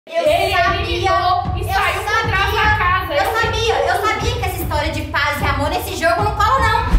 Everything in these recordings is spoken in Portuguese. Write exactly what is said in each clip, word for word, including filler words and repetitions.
Eu Ele eliminou e saiu por trás da casa. Eu sabia, eu sabia que essa história de paz e amor nesse jogo não cola, não.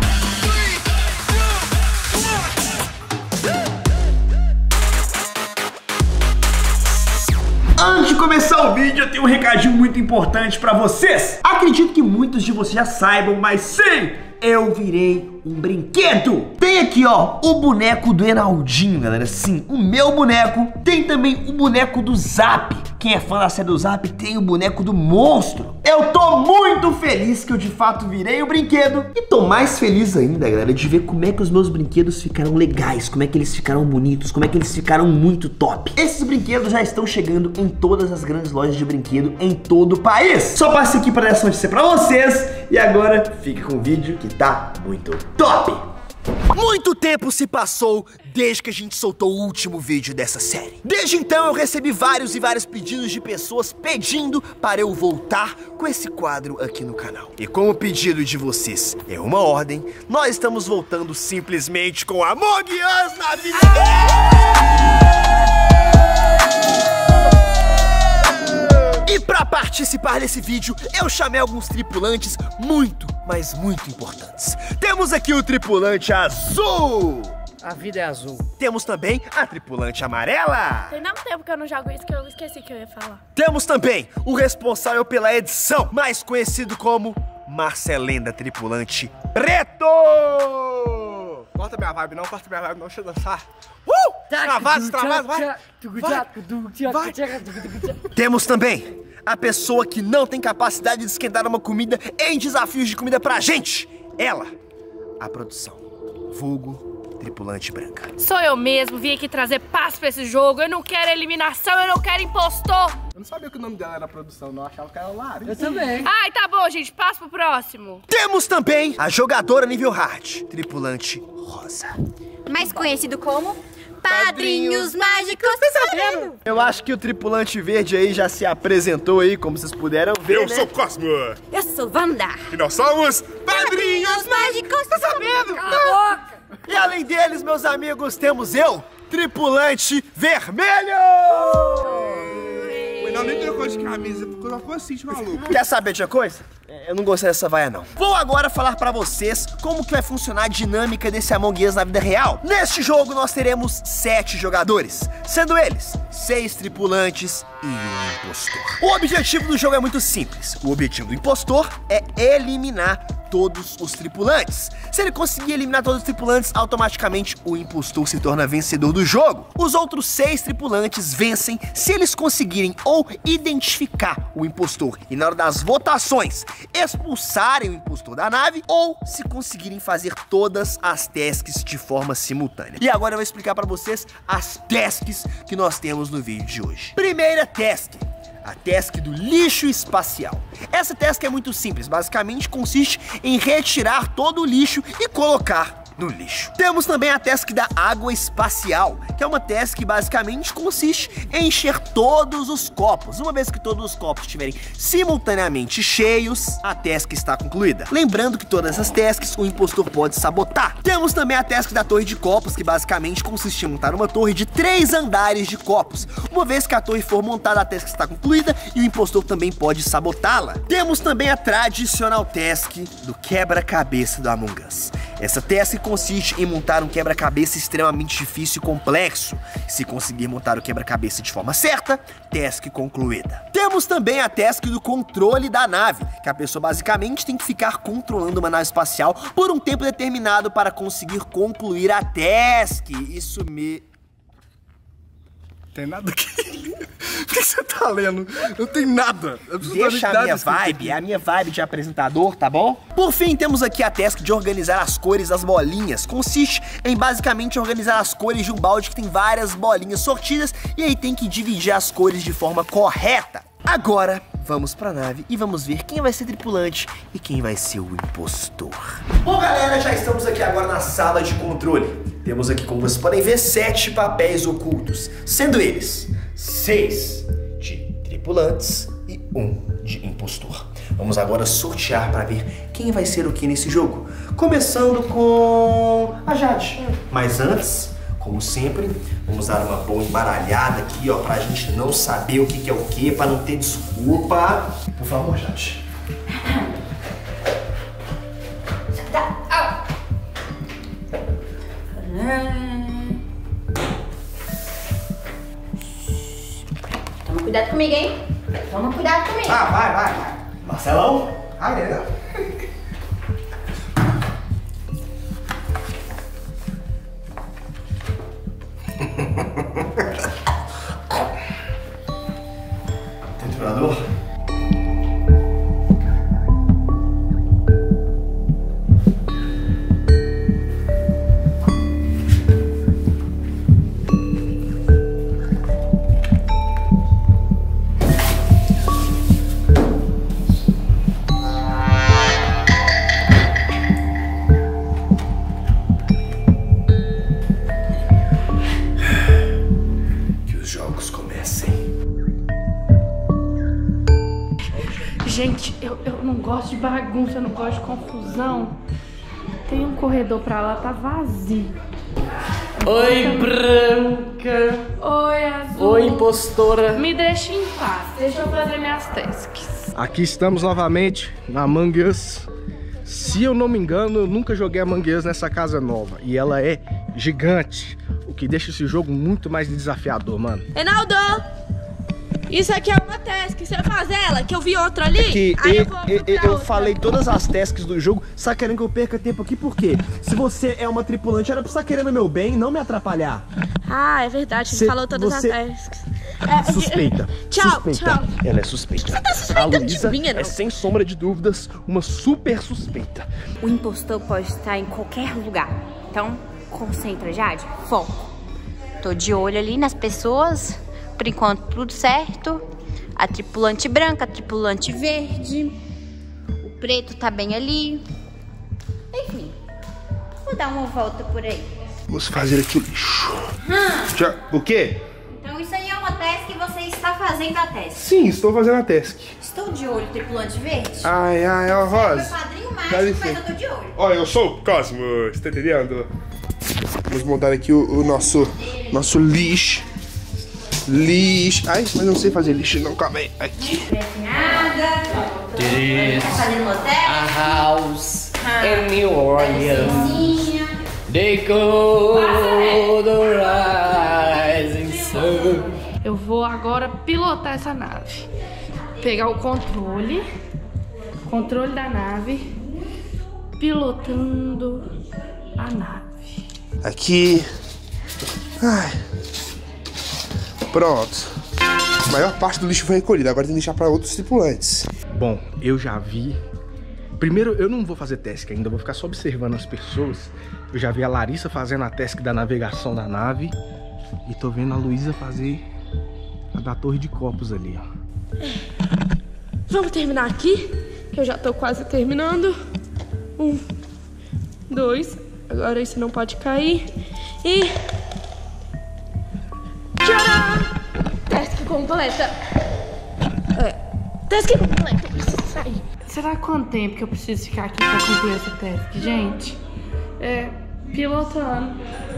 Antes de começar o vídeo, eu tenho um recadinho muito importante pra vocês. Acredito que muitos de vocês já saibam, mas sim, eu virei um brinquedo. Tem aqui, ó, o boneco do Enaldinho, galera. Sim, o meu boneco. Tem também o boneco do Zap. Quem é fã da série do Zap tem o boneco do Monstro. Eu tô muito feliz que eu de fato virei o brinquedo. E tô mais feliz ainda, galera, de ver como é que os meus brinquedos ficaram legais, como é que eles ficaram bonitos, como é que eles ficaram muito top. Esses brinquedos já estão chegando em todas as grandes lojas de brinquedo em todo o país. Só passe aqui para dar essa notícia pra vocês. E agora, fique com o vídeo que tá muito top! Muito tempo se passou desde que a gente soltou o último vídeo dessa série. Desde então eu recebi vários e vários pedidos de pessoas pedindo para eu voltar com esse quadro aqui no canal. E como o pedido de vocês é uma ordem, nós estamos voltando simplesmente com Among Us na vida. E para participar desse vídeo, eu chamei alguns tripulantes muito, mas muito importantes. Temos aqui o tripulante azul. A vida é azul. Temos também a tripulante amarela. Tem tanto tempo que eu não jogo isso que eu esqueci que eu ia falar. Temos também o responsável pela edição, mais conhecido como Marcelenda, tripulante preto. Corta minha vibe não, corta minha vibe não, deixa eu dançar. Uh! Travado, travado, vai! Vai! Vai! Temos também a pessoa que não tem capacidade de esquentar uma comida em desafios de comida pra gente. Ela, a produção, vulgo tripulante branca. Sou eu mesmo, vim aqui trazer paz pra esse jogo. Eu não quero eliminação, eu não quero impostor. Eu não sabia que o nome dela era produção, não. Eu achava que era Lari. Eu também. Ai, tá bom, gente. Passa pro próximo. Temos também a jogadora nível hard, tripulante rosa. Mais conhecido como Padrinhos Mágicos. Tá sabendo? Eu acho que o tripulante verde aí já se apresentou aí, como vocês puderam ver, Eu né? sou Cosmo. Eu sou Wanda. E nós somos Padrinhos Mágicos. Tá sabendo? Cala a boca. E além deles, meus amigos, temos eu, tripulante vermelho! Mas não nem trocou de camisa, porque eu ficou assim, maluco. Quer saber de uma coisa? Eu não gostei dessa vaia, não. Vou agora falar pra vocês como que vai funcionar a dinâmica desse Among Us na vida real. Neste jogo, nós teremos sete jogadores, sendo eles seis tripulantes e um impostor. O objetivo do jogo é muito simples. O objetivo do impostor é eliminar todos os tripulantes. Se ele conseguir eliminar todos os tripulantes, automaticamente o impostor se torna vencedor do jogo. Os outros seis tripulantes vencem se eles conseguirem ou identificar o impostor e na hora das votações expulsarem o impostor da nave, ou se conseguirem fazer todas as tasks de forma simultânea. E agora eu vou explicar pra vocês as tasks que nós temos no vídeo de hoje. Primeira task: a task do lixo espacial. Essa task é muito simples, basicamente consiste em retirar todo o lixo e colocar no lixo. Temos também a task da água espacial, que é uma task que basicamente consiste em encher todos os copos. Uma vez que todos os copos estiverem simultaneamente cheios, a task está concluída. Lembrando que todas essas tasks o impostor pode sabotar. Temos também a task da torre de copos, que basicamente consiste em montar uma torre de três andares de copos. Uma vez que a torre for montada, a task está concluída e o impostor também pode sabotá-la. Temos também a tradicional task do quebra-cabeça do Among Us. Essa task consiste em montar um quebra-cabeça extremamente difícil e complexo. Se conseguir montar o quebra-cabeça de forma certa, task concluída. Temos também a task do controle da nave, que a pessoa basicamente tem que ficar controlando uma nave espacial por um tempo determinado para conseguir concluir a task. Isso me... Tem nada aqui. O que você tá lendo? Não tem nada. Deixa a minha vibe, é a minha vibe de apresentador, tá bom? Por fim, temos aqui a task de organizar as cores das bolinhas. Consiste em basicamente organizar as cores de um balde que tem várias bolinhas sortidas e aí tem que dividir as cores de forma correta. Agora, vamos pra nave e vamos ver quem vai ser tripulante e quem vai ser o impostor. Bom, galera, já estamos aqui agora na sala de controle. Temos aqui, como vocês podem ver, sete papéis ocultos, sendo eles seis de tripulantes e um de impostor. Vamos agora sortear para ver quem vai ser o que nesse jogo. Começando com a Jade. Mas antes, Como sempre, vamos dar uma boa embaralhada aqui, ó, pra gente não saber o que, que é o que, pra não ter desculpa. Por favor, Jade. Toma cuidado comigo, hein? Toma cuidado comigo. Ah, vai, vai, vai. Marcelão? Ah, é. Triturador? Gente, eu, eu não gosto de bagunça, eu não gosto de confusão. Tem um corredor pra lá, tá vazio. Oi, branca. Oi, azul. Oi, impostora. Me deixa em paz, deixa eu fazer minhas tasks. Aqui estamos novamente na Among Us. Se eu não me engano, eu nunca joguei Among Us nessa casa nova. E ela é gigante, o que deixa esse jogo muito mais desafiador, mano. Reinaldo! Isso aqui é uma task, você vai fazer ela? Que eu vi outra ali? Que aí eu, eu vou eu, eu, outra. falei todas as tasks do jogo, você tá querendo que eu perca tempo aqui por quê? Se você é uma tripulante, era pra você estar querendo meu bem e não me atrapalhar. Ah, é verdade, você Cê- falou todas você- as tasks. É, Suspeita. Tchau, suspeita. tchau. Ela é suspeita. Você tá suspeitando A Luísa de mim, não? é, sem sombra de dúvidas, uma super suspeita. O impostor pode estar em qualquer lugar. Então, concentra, Jade. Foco. Tô de olho ali nas pessoas. Por enquanto, tudo certo. A tripulante branca, a tripulante verde. O preto tá bem ali. Enfim, vou dar uma volta por aí. Vamos fazer aqui o lixo. Hum. Já, o quê? Então isso aí é uma task que você está fazendo a task. Sim, estou fazendo a task. Estou de olho, tripulante verde. Ai, ai, ó, Meu Rosa. padrinho Dá mágico, mas licença. eu tô de olho. Olha, eu sou o Cosmo, você tá entendendo? Vamos montar aqui o, o nosso, nosso lixo. Lixo. Ai, mas eu não sei fazer lixo não, calma aí. Aqui. Nada. This Tá fazendo uma task? a house in New Orleans. Delicinha. They go the rising sun. Eu vou agora pilotar essa nave. Pegar o controle. Controle da nave. Pilotando a nave. Aqui. Ai. Pronto. A maior parte do lixo foi recolhida, agora tem que deixar para outros tripulantes. Bom, eu já vi. Primeiro, eu não vou fazer task ainda, eu vou ficar só observando as pessoas. Eu já vi a Larissa fazendo a task da navegação da nave. E tô vendo a Luísa fazer a da torre de copos ali, ó. Vamos terminar aqui, que eu já tô quase terminando. Um, dois, agora esse não pode cair. E... tcharam! Task completa. É, task completa, eu preciso sair. Será quanto tempo que eu preciso ficar aqui pra concluir essa task, gente? É, pilotando.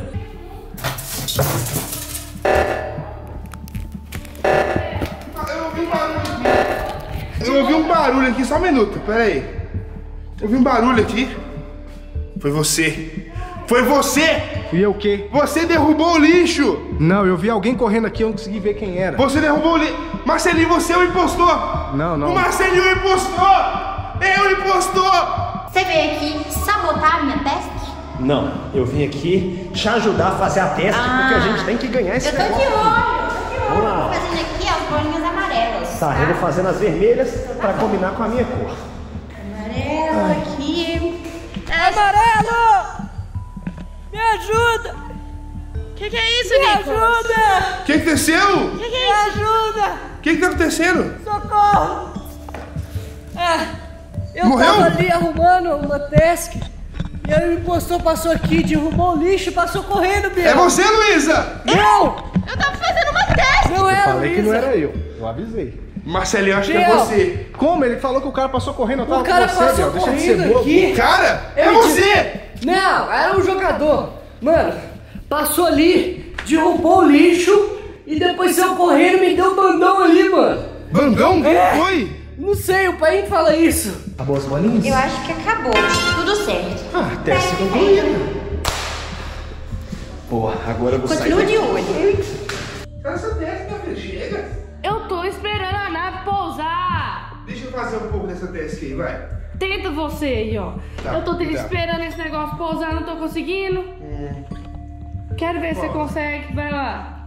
Eu ouvi um barulho aqui, só um minuto, pera aí. Eu ouvi um barulho aqui. Foi você. Foi você! E eu o quê? Você derrubou o lixo! Não, eu vi alguém correndo aqui, eu não consegui ver quem era. Você derrubou o lixo! Marcelinho, você é o impostor! Não, não. O Marcelinho é o impostor! É o impostor! Você veio aqui sabotar a minha task? Não, eu vim aqui te ajudar a fazer a task, porque a gente tem que ganhar esse Eu tô de olho, negócio. eu tô de olho. Vamos lá. Tô fazendo aqui as bolinhas amarelas. Tá, eu vou fazendo as vermelhas pra combinar com a minha cor. Amarelo aqui. Amarelo! Me ajuda! Que que é isso, Me Nicolas? ajuda! O que aconteceu? Que que é isso? Me ajuda! O que que tá acontecendo? Socorro! Ah, eu Morreu? tava ali arrumando uma task e aí o impostor passou aqui, derrubou o lixo e passou correndo, Biel. É você, Luísa! Não! Eu tava fazendo uma task. Não é, Falei que não Luísa. era eu. Eu avisei. Marcelinho, acho que é Biel. você. Como? Ele falou que o cara passou correndo, eu tava O cara com você, passou Biel. Deixa de ser correndo bobo. aqui. Cara, é Eu você! Não, era um jogador. Mano, passou ali, derrubou o lixo e depois saiu correndo e me deu um bandão ali, mano. Bandão? É. Foi? Não sei, o pai fala isso. Acabou as bolinhas? Eu acho que acabou. Tudo certo. Ah, teste concluído. Porra, agora eu vou sair. Continua de olho. Essa teste, minha filha, chega. Eu tô esperando a nave pousar. Deixa eu fazer um pouco dessa teste aí, vai. Tenta você aí, ó. Tá, eu tô te- tá. esperando esse negócio pousar, não tô conseguindo. Hum. Quero ver se você consegue. Vai lá.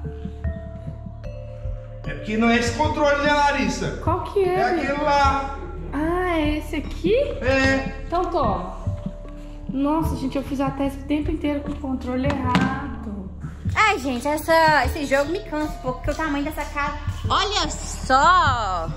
É porque não é esse controle, né, Larissa? Qual que é? É aquele lá. Ah, é esse aqui? É. Então toma. Nossa, gente, eu fiz a teste o tempo inteiro com o controle errado. Ai, gente, essa, esse jogo me cansa um pouco, porque o tamanho dessa casa... Olha só!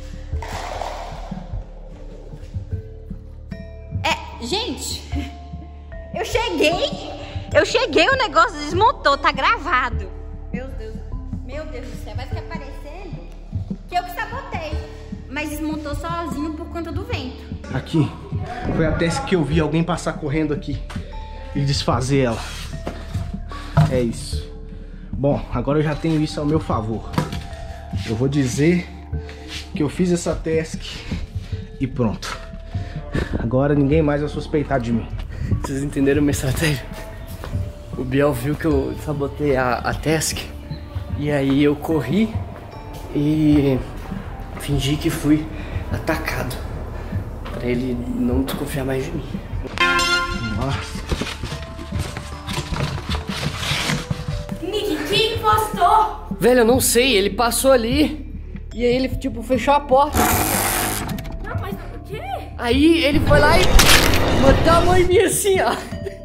É, gente, eu cheguei, eu cheguei, o negócio desmontou, tá gravado. Meu Deus, meu Deus do céu, vai ficar parecendo que eu que sabotei. Mas desmontou sozinho por conta do vento. Aqui foi a teste que eu vi alguém passar correndo aqui e desfazer ela. É isso. Bom, agora eu já tenho isso ao meu favor. Eu vou dizer que eu fiz essa task e pronto. Agora ninguém mais vai suspeitar de mim. Vocês entenderam a minha estratégia? O Biel viu que eu sabotei a, a task e aí eu corri e fingi que fui atacado pra ele não desconfiar mais de mim. Vamos lá. Nick, quem postou? Velho, eu não sei, ele passou ali e aí ele tipo fechou a porta. Não, mas o quê? Aí ele foi lá e botou a mão em mim assim, ó.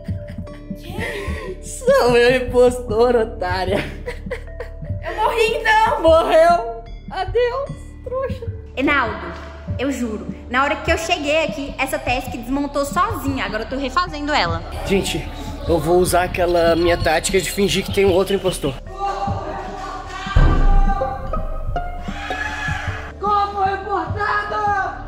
Sou eu, impostor, otária. Eu morri então. Morreu. Adeus, trouxa. Enaldo, eu juro, na hora que eu cheguei aqui, essa task desmontou sozinha. Agora eu tô refazendo ela. Gente, eu vou usar aquela minha tática de fingir que tem um outro impostor. Corpo reportado!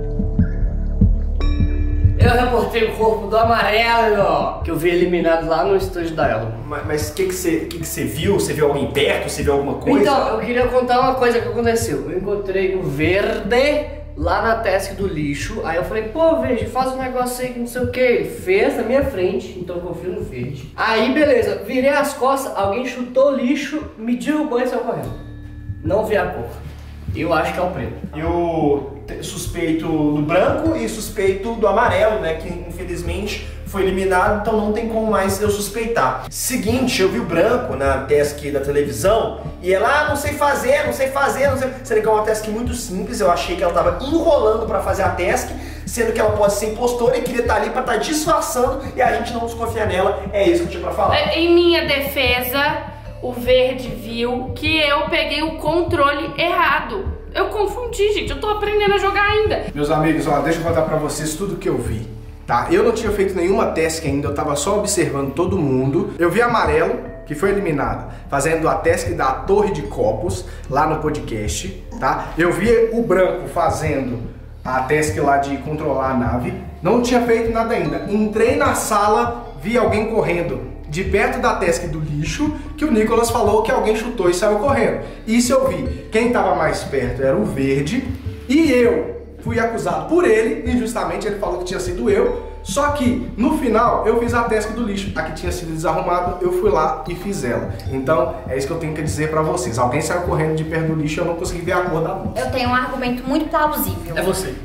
Eu reportei o corpo do Amarelo, que eu vi eliminado lá no estúdio da Elo. Mas o que que você que que você viu? Você viu alguém perto? Você viu alguma coisa? Então, eu queria contar uma coisa que aconteceu. Eu encontrei o Verde lá na task do lixo. Aí eu falei, pô, Verde, faz um negócio aí que não sei o que. Ele fez na minha frente, então eu confio no Verde. Aí, beleza, virei as costas, alguém chutou o lixo, me derrubou e saiu correndo. Não vi a cor. Eu acho que é o preto. E o te- suspeito do branco e suspeito do amarelo, né? Que infelizmente foi eliminado, então não tem como mais eu suspeitar. Seguinte, eu vi o branco na task da televisão e ela, ah, não sei fazer, não sei fazer, não sei... Sendo que é uma task muito simples, eu achei que ela tava enrolando pra fazer a task, sendo que ela pode ser impostora e queria estar ali pra estar disfarçando e a gente não desconfia nela, é isso que eu tinha pra falar. Em minha defesa, o Verde viu que eu peguei o controle errado. Eu confundi, gente, eu tô aprendendo a jogar ainda. Meus amigos, ó, deixa eu contar pra vocês tudo que eu vi, tá? Eu não tinha feito nenhuma task ainda, eu tava só observando todo mundo. Eu vi Amarelo, que foi eliminado, fazendo a task da Torre de Copos, lá no podcast, tá? Eu vi o Branco fazendo a task lá de controlar a nave. Não tinha feito nada ainda. Entrei na sala, vi alguém correndo de perto da task do lixo, que o Nicolas falou que alguém chutou e saiu correndo. Isso eu vi. Quem estava mais perto era o Verde e eu fui acusado por ele, injustamente, ele falou que tinha sido eu, só que no final eu fiz a task do lixo, a que tinha sido desarrumada, eu fui lá e fiz ela. Então é isso que eu tenho que dizer pra vocês. Alguém saiu correndo de perto do lixo e eu não consegui ver a cor da luz. Eu tenho um argumento muito plausível. É você.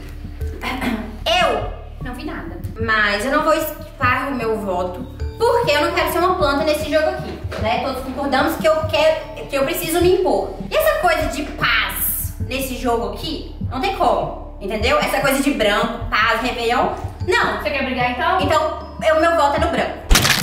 Eu não vi nada. Mas eu não vou esquipar o meu voto, porque eu não quero ser uma planta nesse jogo aqui, né? Todos concordamos que eu quero, que eu preciso me impor. E essa coisa de paz nesse jogo aqui, não tem como, entendeu? Essa coisa de branco, paz, réveillon, não. Você quer brigar então? Então, o meu voto é no branco.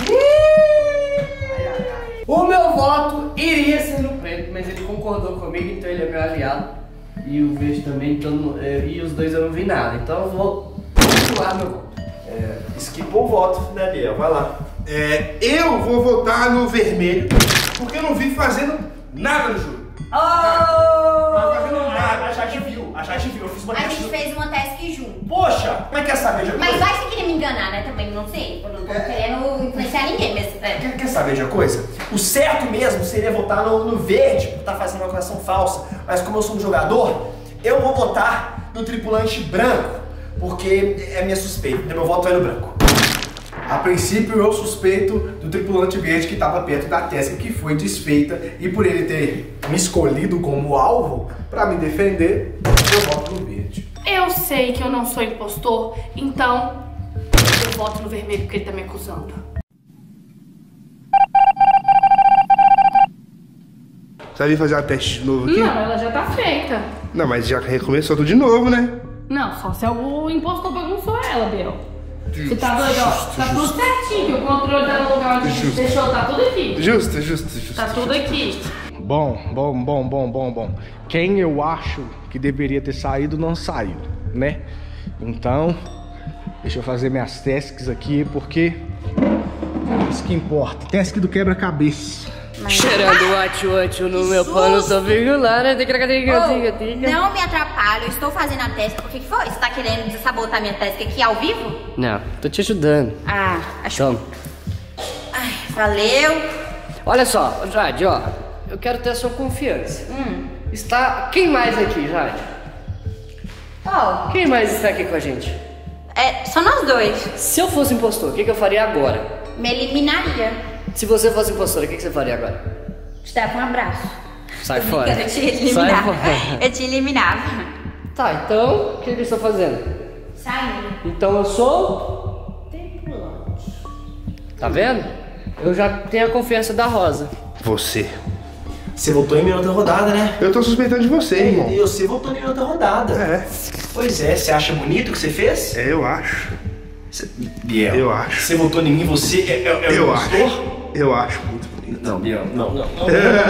O meu voto iria ser no preto, mas ele concordou comigo, então ele é meu aliado. E o Verde também, então, é, e os dois eu não vi nada, então eu vou continuar meu voto. É, esquipou o voto, né, Biel? Vai lá. É, eu vou votar no vermelho, porque eu não vi fazendo nada no jogo. Não tá fazendo nada, a Jade viu, a Jade viu, eu fiz uma A task. gente fez uma task junto. Poxa, como é que é saber? Já Mas vai seguir querer me enganar, né? Também não sei. Eu não tô querendo influenciar ninguém, mas... É. Quer, quer saber de uma coisa? O certo mesmo seria votar no, no verde, por estar fazendo uma coração falsa. Mas como eu sou um jogador, eu vou votar no tripulante branco, porque é minha suspeita, então meu voto vai no branco. A princípio eu suspeito do tripulante verde que estava perto da Tesca, que foi desfeita, e por ele ter me escolhido como alvo para me defender, eu voto no verde. Eu sei que eu não sou impostor, então eu voto no vermelho porque ele tá me acusando. Você vai vir fazer uma teste de novo aqui? Não, ela já tá feita. Não, mas já recomeçou tudo de novo, né? Não, só se o impostor bagunçou ela, Biel. Você tá doido, ó. Tá tudo certinho, que o controle tá no lugar onde a gente deixou, tá tudo aqui. Justo, justo, justo. Tá tudo aqui. Bom, bom, bom, bom, bom, bom. Quem eu acho que deveria ter saído, não saiu, né? Então, deixa eu fazer minhas tasks aqui, porque isso que importa. Task do quebra-cabeça. Cheirando o atio no meu pano, tô vinculando. Oh, não me atrapalha, eu estou fazendo a testa. O que que foi? Você tá querendo sabotar minha testa aqui ao vivo? Não, tô te ajudando. Ah, acho Toma. Ai, valeu. Olha só, Jade, ó. Eu quero ter a sua confiança. Hum. Está... Quem mais aqui, Jade? Oh, Quem mais está aqui com a gente? é só nós dois. Se eu fosse impostor, o que, que eu faria agora? Me eliminaria. Se você fosse impostora, o que, que você faria agora? Te dava um abraço. Sai Tô fora. brincando, eu te Sai eliminava. fora. Eu te eliminava. Tá, então, o que, que eu estou fazendo? Saindo. Então eu sou... tripulante. Tá vendo? Eu já tenho a confiança da Rosa. Você. Você votou em mim na outra rodada, né? Eu tô suspeitando de você, irmão. E você votou em mim na outra rodada. É. Pois é, você acha bonito o que você fez? É, eu acho. Cê... Biel, Eu acho. Você votou em mim, você é, é, é Eu o acho. impostor? Eu acho muito bonito. Não, Biel, não, não. não.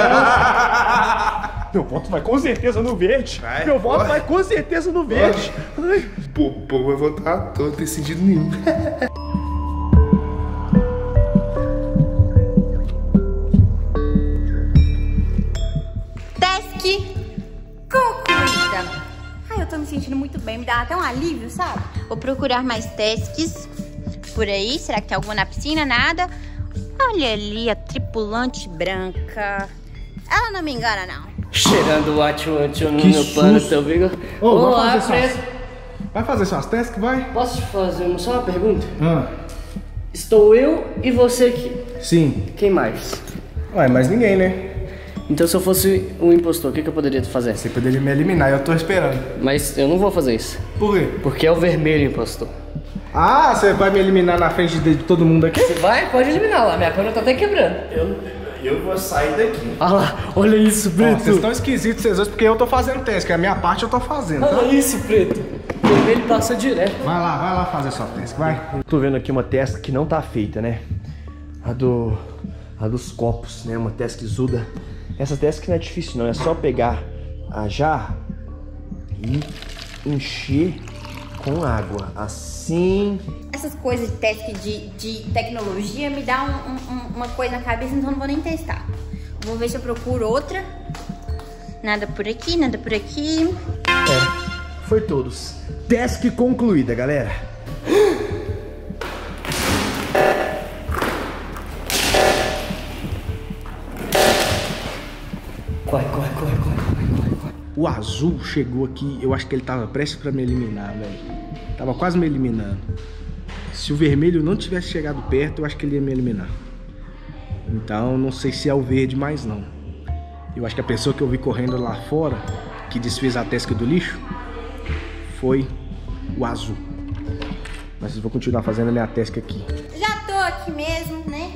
Meu voto vai com certeza no verde. Vai, Meu voto vai. vai com certeza no verde. Ai. Pô, pô, vai votar à toa, não tem sentido nenhum. Task concluída. Ai, eu tô me sentindo muito bem, me dá até um alívio, sabe? Vou procurar mais tasks por aí. Será que tem alguma na piscina? Nada. Olha ali, a tripulante branca. Ela não me engana, não. Cheirando o atio no Que meu pano, susto. teu vigo. Ô, vai Olá, fazer preto. suas... Vai fazer suas tasks, vai? Posso te fazer só uma pergunta? Ah, Estou eu e você aqui. sim. Quem mais? Ué, mas ninguém, né? Então se eu fosse um impostor, o que, que eu poderia fazer? Você poderia me eliminar, eu tô esperando. Mas eu não vou fazer isso. Por quê? Porque é o vermelho impostor. Ah, você vai me eliminar na frente de todo mundo aqui? Você vai? Pode eliminar lá. Minha perna tá até quebrando. Eu, eu vou sair daqui. Olha lá. Olha isso, Ó, preto. vocês estão esquisitos, vocês dois, porque eu tô fazendo teste, que a minha parte eu tô fazendo, tá? Olha isso, preto. O vermelho passa direto. Vai lá, vai lá fazer sua task, vai. Tô vendo aqui uma task que não tá feita, né? A do... a dos copos, né? Uma task zuda. Essa task não é difícil não, é só pegar a jarra e encher com água, assim... Essas coisas de task de, de tecnologia me dá um, um, uma coisa na cabeça, então eu não vou nem testar. Vou ver se eu procuro outra. Nada por aqui, nada por aqui. É, foi todos. Task concluída, galera. Corre, corre, corre, corre, corre, corre. O azul chegou aqui, eu acho que ele tava prestes pra me eliminar, velho. Tava quase me eliminando. Se o vermelho não tivesse chegado perto, eu acho que ele ia me eliminar. Então, não sei se é o verde mais não. Eu acho que a pessoa que eu vi correndo lá fora, que desfez a task do lixo, foi o azul. Mas eu vou continuar fazendo a minha task aqui. Já tô aqui mesmo, né?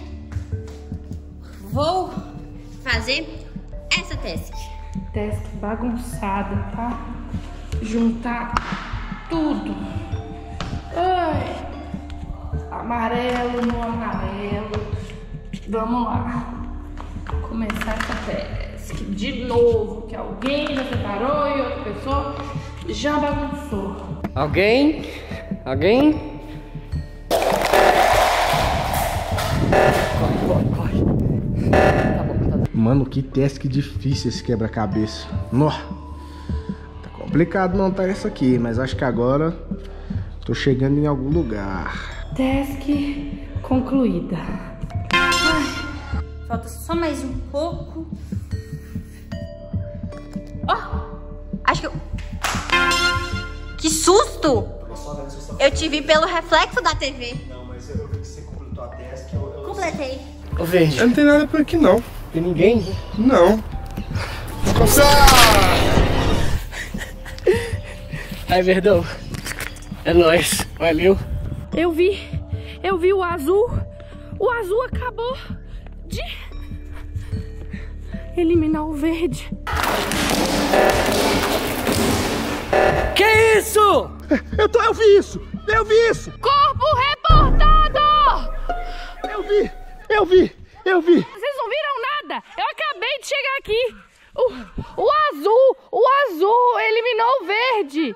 Vou fazer essa task. Task bagunçada, tá? Juntar tudo. Ai, amarelo no amarelo. Vamos lá. Começar essa task de novo, que alguém já separou e outra pessoa já bagunçou. Alguém? Alguém? Corre, corre, corre. Tá bom, tá bom. Mano, que task difícil esse quebra-cabeça. Nó. Tá complicado montar isso aqui, mas acho que agora Tô chegando em algum lugar. Task concluída. Ai, falta só mais um pouco. Ó, oh, acho que eu... Que susto! Eu te vi pelo reflexo da T V. Não, mas eu vi que você completou a task. Eu, eu... Completei. Ô, Verde. Não tem nada por aqui, não. Tem ninguém? Não. Ai, Verdão. É nóis. Valeu. Eu vi, eu vi o azul. O azul acabou de eliminar o verde. Que isso? Eu, tô, eu vi isso! Eu vi isso! Corpo reportado! Eu vi! Eu vi! Eu vi! Vocês não viram nada? Eu acabei de chegar aqui. O, o azul, o azul eliminou o verde.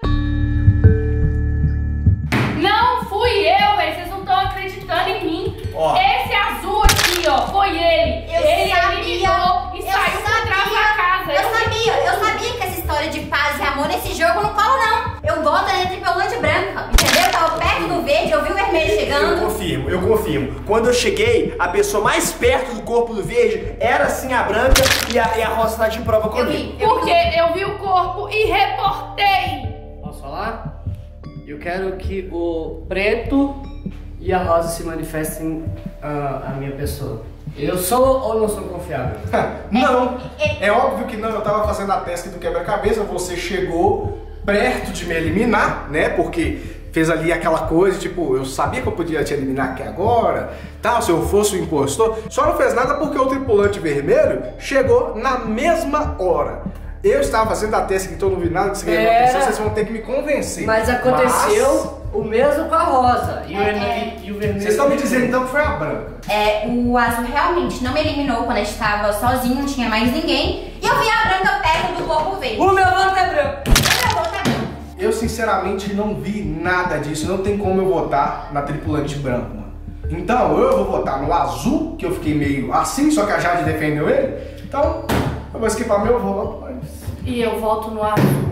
Não fui eu, velho. Vocês não estão acreditando em mim. Ó. Esse azul aqui, ó, foi ele. Eu ele sabia, eliminou e eu saiu por trás da casa. Eu sabia, eu sabia que essa história de paz e amor nesse jogo não cola, não. Eu volto na tripulante branca, entendeu? Eu tava perto do verde, eu vi o vermelho Eu chegando. confirmo, eu confirmo. Quando eu cheguei, a pessoa mais perto do corpo do verde era sim a branca e a, e a rosa tá de prova Eu comigo. vi, eu Porque eu vi o corpo e reportei. Posso falar? Eu quero que o preto e a rosa se manifestem a, a minha pessoa. Eu sou ou não sou confiável? Não, é óbvio que não. Eu tava fazendo a task do quebra-cabeça, você chegou perto de me eliminar, né? Porque fez ali aquela coisa, tipo, eu sabia que eu podia te eliminar aqui agora, tal, se eu fosse o impostor. Só não fez nada porque o tripulante vermelho chegou na mesma hora. Eu estava fazendo a task que eu não vi nada disso que Era. aconteceu, vocês vão ter que me convencer. Mas aconteceu Mas o mesmo com a rosa e, o, É, vermelho- e o vermelho. vocês estão me dizendo então que foi a branca. É, o azul realmente não me eliminou quando a gente tava sozinho, não tinha mais ninguém. E eu vi a branca perto do corpo verde. O meu voto é branco. O meu voto é branco. Eu sinceramente não vi nada disso, não tem como eu votar na tripulante branca, mano. Então, eu vou votar no azul, que eu fiquei meio assim, só que a Jade defendeu ele. Então, eu vou esquipar meu voto, mas... E eu volto no azul.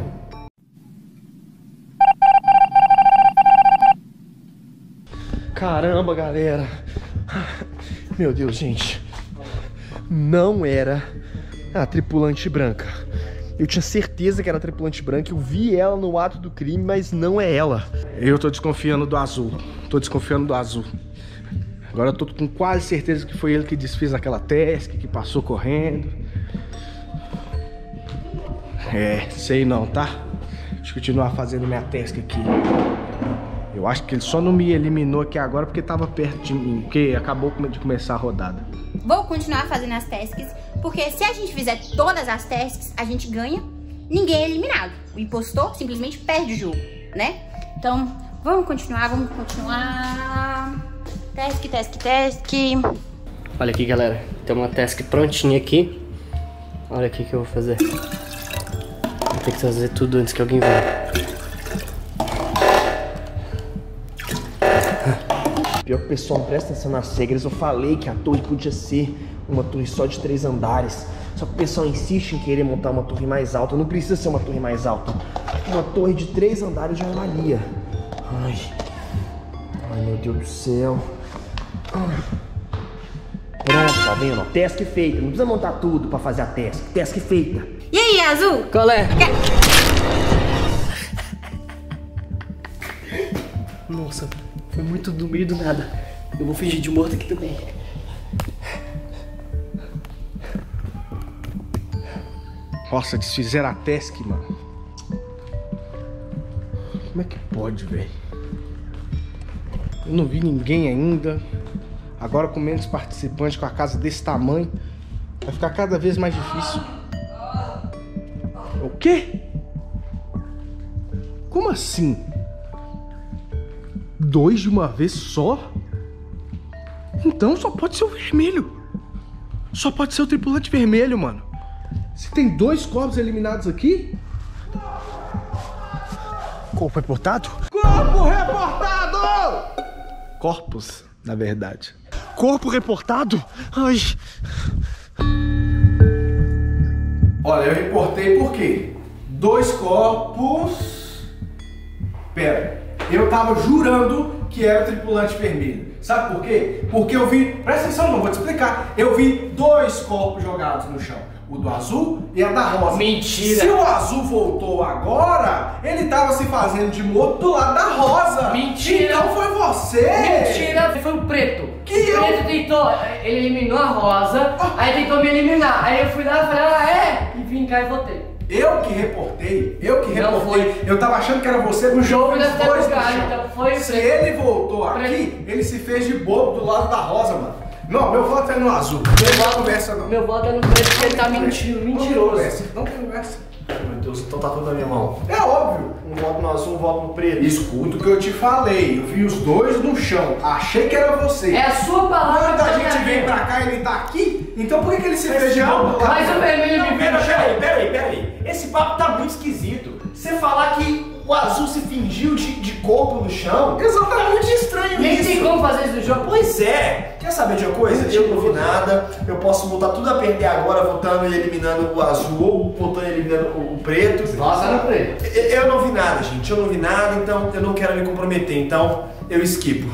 Caramba, galera. Meu Deus, gente. Não era a tripulante branca. Eu tinha certeza que era a tripulante branca. Eu vi ela no ato do crime, mas não é ela. Eu tô desconfiando do azul. Tô desconfiando do azul. Agora eu tô com quase certeza que foi ele que desfez aquela task, que passou correndo. É, sei não, tá? Deixa eu continuar fazendo minha task aqui. Eu acho que ele só não me eliminou aqui agora porque tava perto de mim, porque acabou de começar a rodada. Vou continuar fazendo as tasks, porque se a gente fizer todas as tasks, a gente ganha, ninguém é eliminado. O impostor simplesmente perde o jogo, né? Então, vamos continuar, vamos continuar. Task, task, task. Olha aqui, galera. Tem uma task prontinha aqui. Olha aqui que eu vou fazer. Vou ter que fazer tudo antes que alguém venha. Pior que o pessoal não presta atenção nas regras. Eu falei que a torre podia ser uma torre só de três andares. Só que o pessoal insiste em querer montar uma torre mais alta. Não precisa ser uma torre mais alta. Uma torre de três andares já é valia. Ai. Ai, meu Deus do céu. Pronto, tá vendo? Task feita. Não precisa montar tudo pra fazer a task. Task feita. E aí, azul? Qual é? Nossa, foi muito do meio do nada. Eu vou fingir de morto aqui também. Nossa, desfizeram a task, mano. Como é que pode, velho? Eu não vi ninguém ainda. Agora com menos participantes, com a casa desse tamanho, vai ficar cada vez mais difícil. O quê? Como assim? Dois de uma vez só? Então só pode ser o vermelho. Só pode ser o tripulante vermelho, mano. Se tem dois corpos eliminados aqui... Corpo reportado? Corpo reportado! Corpos, na verdade. Corpo reportado? Ai. Olha, eu reportei por quê? Dois corpos... Pera, eu tava jurando que era o tripulante vermelho. Sabe por quê? Porque eu vi, presta atenção, não vou te explicar. Eu vi dois corpos jogados no chão. O do azul e a da rosa. Mentira! Se o azul voltou agora, ele tava se fazendo de morto do lado da rosa. Mentira! Então foi você! Mentira! Foi o preto. Que o eu... preto tentou, ele eliminou a rosa, aí tentou me eliminar. Aí eu fui lá e falei, ah é? E vim cá e votei. Eu que reportei, eu que Não reportei. foi. Eu tava achando que era você. O jogo deve ter dois bugado, no chão. então foi Se preto. ele voltou aqui, Preto. ele se fez de bobo do lado da rosa, mano. Não, meu voto é no azul. Não voto- conversa não. Meu voto é no preto porque ele tá mentindo, Não mentiroso. conversa, não conversa. Meu Deus, então tá tudo na minha mão. É óbvio. Um voto no azul, um voto no preto. Escuta o que eu te falei. Eu vi os dois no chão. Achei que era você. É a sua palavra. Quando a que gente tá vem vendo. pra cá e ele tá aqui, então por que, que ele se fez de calma, bobo do lado? Mas o vermelho me viu Pera, no pera aí, chão. pera aí, pera aí. Esse papo tá muito esquisito. Você falar que o azul se fingiu de, de corpo no chão, tá muito estranho Nem isso. tem como fazer isso no jogo. Pois é. Quer saber de uma coisa? Eu não vi nada. Eu posso voltar tudo a perder agora, votando e eliminando o azul, ou votando e eliminando o, o preto. Nossa, no preto. Eu, eu não vi nada, gente. Eu não vi nada, então eu não quero me comprometer. Então eu esquipo.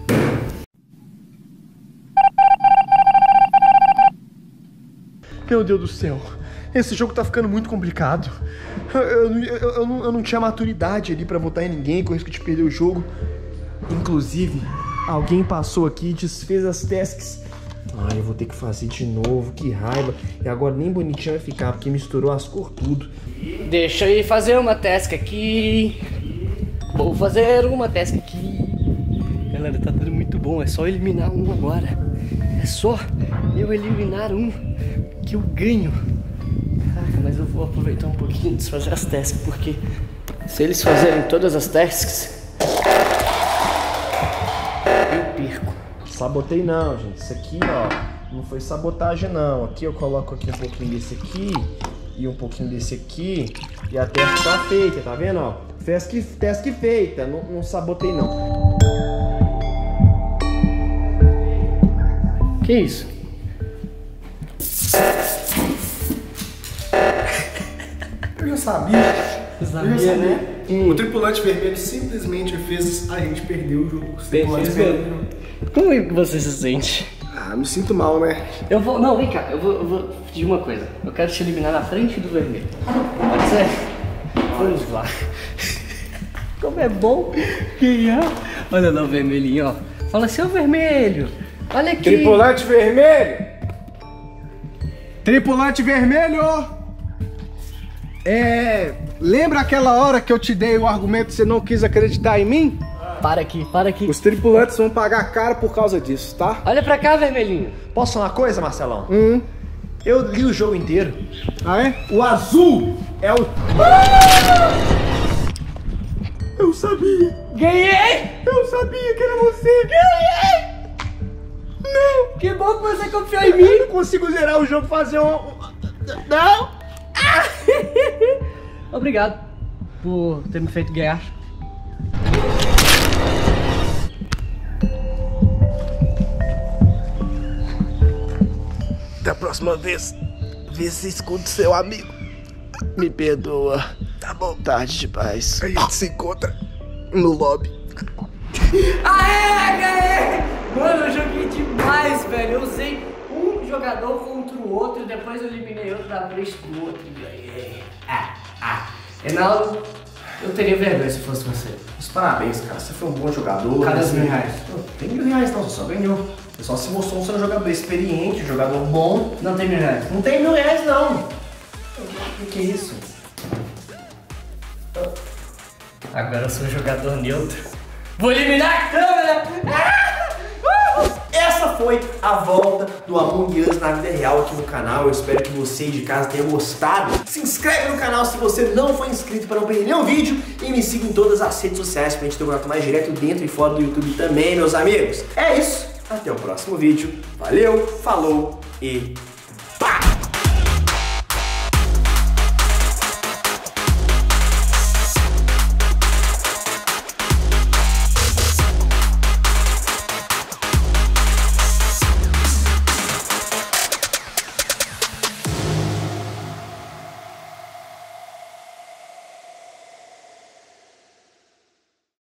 Meu Deus do céu, esse jogo tá ficando muito complicado. Eu, eu, eu, eu não, eu não tinha maturidade ali pra votar em ninguém, com risco de perder o jogo. Inclusive, alguém passou aqui e desfez as tasks. Ai, eu vou ter que fazer de novo, que raiva. E agora nem bonitinho vai ficar, porque misturou as cores tudo. Deixa eu ir fazer uma task aqui. Vou fazer uma task aqui. Galera, tá dando muito bom. É só eliminar um agora. É só eu eliminar um que eu ganho. Caraca, mas eu vou aproveitar um pouquinho de fazer as tasks, porque se eles fazerem todas as tasks, eu perco. Sabotei não, gente. Isso aqui, ó, não foi sabotagem não. Aqui eu coloco aqui um pouquinho desse aqui e um pouquinho desse aqui e a task tá feita, tá vendo, ó? Task, task feita, não, não sabotei não. Que isso? Eu já sabia. Você Eu já sabia, sabia. né? O tripulante vermelho simplesmente fez a gente perder o jogo. O tripulante vermelho. Como é que você se sente? Ah, me sinto mal, né? Eu vou. Não, vem cá, eu vou, eu vou pedir uma coisa. Eu quero te eliminar na frente do vermelho. Pode ser? Vamos lá. Como é bom. Quem é? Olha lá o vermelhinho, ó. Fala, seu vermelho. Olha aqui. Tripulante vermelho! Tripulante vermelho! É. Lembra aquela hora que eu te dei o argumento e você não quis acreditar em mim? Para aqui, para aqui. Os tripulantes vão pagar caro por causa disso, tá? Olha pra cá, vermelhinho. Posso falar uma coisa, Marcelão? Hum. Eu li o jogo inteiro. Ah, é? O azul é o... Eu sabia! Ganhei! Eu sabia que era você! Ganhei! Não! Que bom que você confiou em mim! Eu não consigo zerar o jogo, fazer um... Não! Obrigado por ter me feito ganhar. Da próxima vez, vê se escuta seu amigo. Me perdoa. Tá bom, tarde de paz. A gente se encontra no lobby. Aê, ganhei! Mano, eu joguei demais, velho. Eu usei um jogador contra o outro e depois eu eliminei outro da vez pro outro e ganhei. Ah, ah. Reinaldo, eu teria vergonha se fosse você. Os parabéns, cara. Você foi um bom jogador. Cadê os Você- mil reais? Não tem mil reais não, você só ganhou. Você só se mostrou um ser um jogador experiente, um jogador bom. Não tem mil reais. Não tem mil reais não. O que, que é isso? Agora eu sou um jogador neutro. Vou eliminar a câmera! Essa foi a volta do Among Us na vida real aqui no canal. Eu espero que você de casa tenha gostado. Se inscreve no canal se você não for inscrito para não perder nenhum vídeo. E me siga em todas as redes sociais pra gente ter um contato mais direto dentro e fora do YouTube também, meus amigos. É isso. Até o próximo vídeo. Valeu, falou e